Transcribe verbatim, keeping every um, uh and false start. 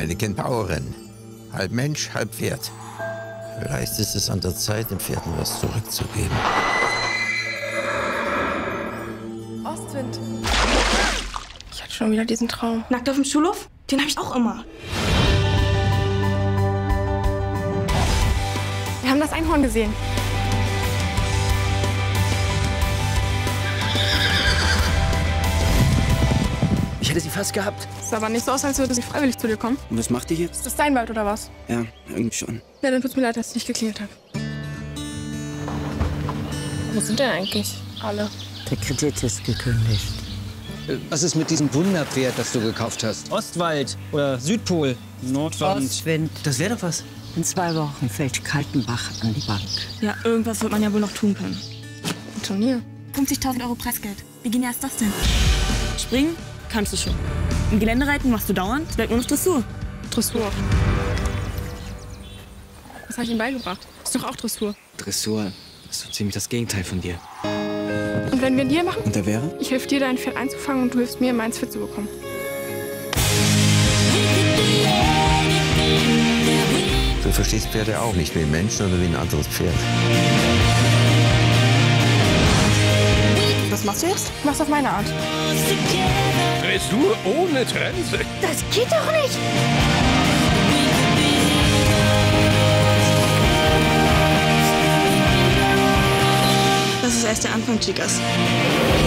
Eine Kentaurin. Halb Mensch, halb Pferd. Vielleicht ist es an der Zeit, dem Pferden was zurückzugeben. Ostwind. Ich hatte schon wieder diesen Traum. Nackt auf dem Schulhof? Den habe ich auch immer. Wir haben das Einhorn gesehen. Ich hätte sie fast gehabt. Sieht aber nicht so aus, als würde sie freiwillig zu dir kommen. Und was macht die hier? Ist das dein Wald oder was? Ja, irgendwie schon. Ja, dann tut's mir leid, dass ich nicht geklingelt habe. Wo sind denn eigentlich alle? Der Kredit ist gekündigt. Was ist mit diesem Wunderpferd, das du gekauft hast? Ostwald oder Südpol, Nordwand. Ostwind. Das wäre doch was. In zwei Wochen fällt Kaltenbach an die Bank. Ja, irgendwas wird man ja wohl noch tun können. Ein Turnier. fünfzigtausend Euro Preisgeld. Wie genial ist das denn? Springen kannst du schon. Im Geländereiten machst du dauernd. Es bleibt nur noch Dressur. Dressur. Was habe ich ihm beigebracht? Ist doch auch Dressur. Dressur. Das ist so ziemlich das Gegenteil von dir. Und wenn wir einen Deal machen? Und der wäre? Ich helfe dir, dein Pferd einzufangen und du hilfst mir, meins fit zu bekommen. Du verstehst Pferde auch nicht wie ein Mensch oder wie ein anderes Pferd. Was machst du jetzt? Mach's auf meine Art. Dressur ohne Trense. Das geht doch nicht! Das ist erst der Anfang, Chicas.